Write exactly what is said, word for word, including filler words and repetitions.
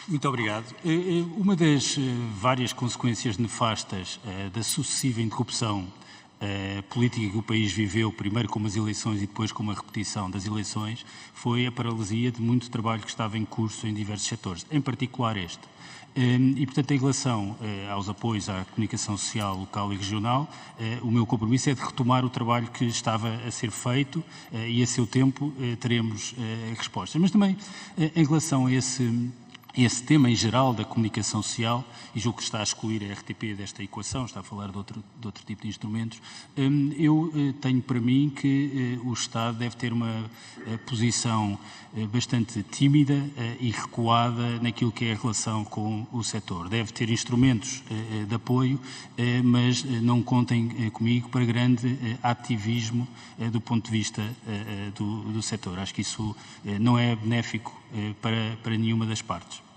Muito obrigado. Eh, eh, Uma das eh, várias consequências nefastas eh, da sucessiva interrupção eh, política que o país viveu, primeiro com as eleições e depois com uma repetição das eleições, foi a paralisia de muito trabalho que estava em curso em diversos setores, em particular este. Eh, E, portanto, em relação eh, aos apoios à comunicação social local e regional, eh, o meu compromisso é de retomar o trabalho que estava a ser feito eh, e, a seu tempo, eh, teremos eh, respostas. Mas também, eh, em relação a esse... Esse tema em geral da comunicação social, e julgo que está a excluir a R T P desta equação, está a falar de outro, de outro tipo de instrumentos, eu tenho para mim que o Estado deve ter uma posição bastante tímida e recuada naquilo que é a relação com o setor. Deve ter instrumentos de apoio, mas não contem comigo para grande ativismo do ponto de vista do, do setor. Acho que isso não é benéfico para, para nenhuma das partes.